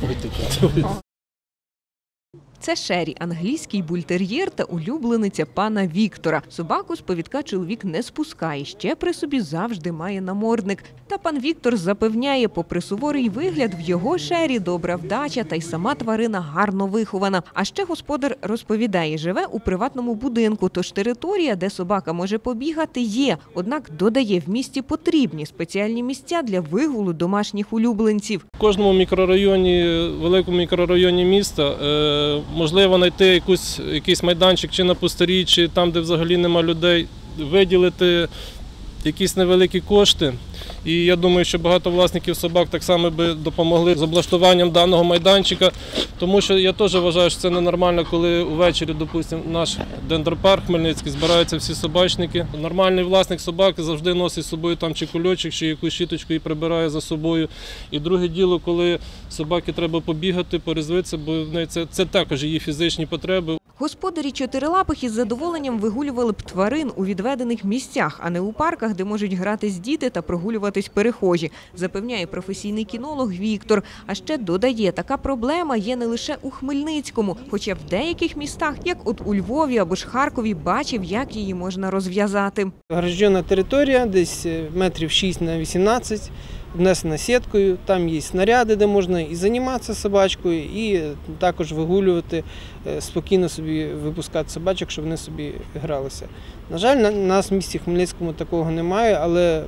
Це Шері – англійський бультер'єр та улюблениця пана Віктора. Собаку з повідка чоловік не спускає, ще при собі завжди має намордник. Та пан Віктор запевняє, попри суворий вигляд, в його Шері добра вдача та й сама тварина гарно вихована. А ще господар розповідає, живе у приватному будинку, тож територія, де собака може побігати, є. Однак, додає, в місті потрібні спеціальні місця для вигулу домашніх улюбленців. В кожному мікрорайоні, великому мікрорайоні міста можливо знайти якийсь майданчик чи на пустирі, чи там, де взагалі нема людей, виділити якісь невеликі кошти. І я думаю, що багато власників собак так само би допомогли з облаштуванням даного майданчика, тому що я теж вважаю, що це ненормально, коли увечері, допустимо, наш дендропарк Хмельницький, збираються всі собачники. Нормальний власник собаки завжди носить з собою там чи кульочок, чи якусь щіточку і прибирає за собою. І друге діло, коли собаки треба побігати, порезвитися, бо це також її фізичні потреби. Господарі чотирилапих із задоволенням вигулювали б тварин у відведених місцях, а не у парках, де можуть гратись діти та прогулюватись перехожі, запевняє професійний кінолог Віктор. А ще додає, така проблема є не лише у Хмельницькому, хоча в деяких містах, як от у Львові або ж Харкові, бачив, як її можна розв'язати. Ограждена територія, десь метрів 6 на 18, внесена сіткою, там є снаряди, де можна і займатися собачкою, і також вигулювати, спокійно собі випускати собачок, щоб вони собі гралися. На жаль, у нас в місті Хмельницькому такого немає, але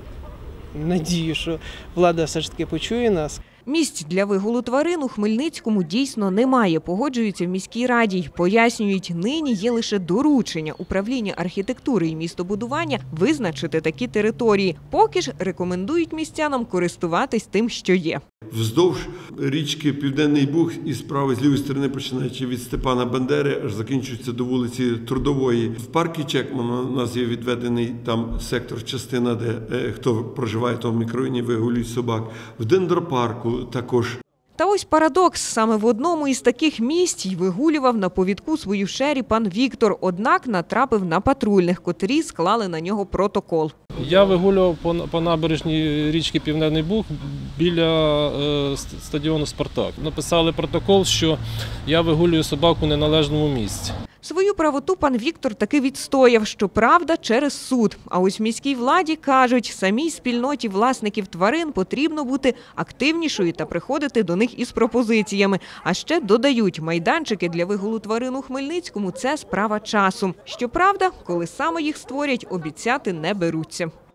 надію, що влада все ж таки почує нас. Місць для вигулу тварин у Хмельницькому дійсно немає, погоджуються в міській раді й пояснюють, нині є лише доручення управління архітектури і містобудування визначити такі території. Поки ж рекомендують містянам користуватись тим, що є. Вздовж річки Південний Буг і з правої, з лівої сторони, починаючи від Степана Бандери, аж закінчується до вулиці Трудової. В парку Чекмана у нас є відведений там сектор, частина, де хто проживає в тому мікрорайоні, вигулюють собак. В дендропарку також. Та ось парадокс. Саме в одному із таких місць й вигулював на повідку свою Шері пан Віктор. Однак натрапив на патрульних, котрі склали на нього протокол. Я вигулював по набережній річки Південний Буг біля стадіону «Спартак». Написали протокол, що я вигулюю собаку в неналежному місці. Свою правоту пан Віктор таки відстояв, щоправда, через суд. А ось в міській владі кажуть, самій спільноті власників тварин потрібно бути активнішою та приходити до них із пропозиціями. А ще додають, майданчики для вигулу тварин у Хмельницькому – це справа часу. Щоправда, коли саме їх створять, обіцяти не беруться.